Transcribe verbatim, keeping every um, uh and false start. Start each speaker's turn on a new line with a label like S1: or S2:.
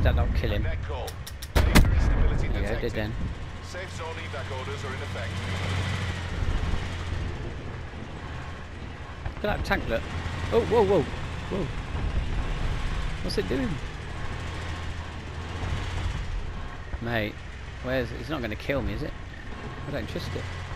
S1: that not kill him?
S2: Net call. Major instability
S1: There you go,
S2: detected.
S1: did then.
S2: Safe zone evac orders are in effect.
S1: Look at that tank, look. Oh, whoa, whoa, whoa. What's it doing? Mate, where's it? It's not going to kill me, is it? I don't trust it.